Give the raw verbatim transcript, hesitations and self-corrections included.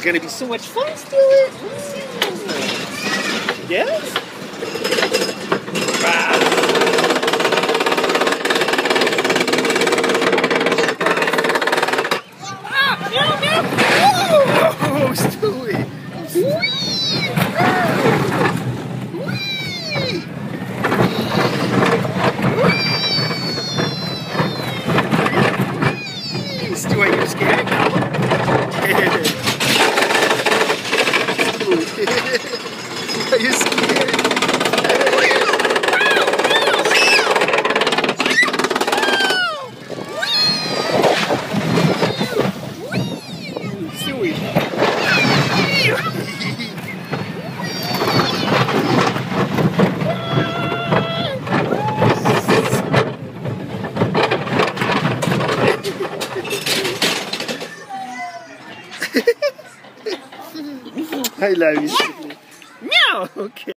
gonna be so much fun, Stewie. Yes? Ah. Oh, Stewie! Stewie, are you scared? Are you scared? Stewie. I love you. No, okay.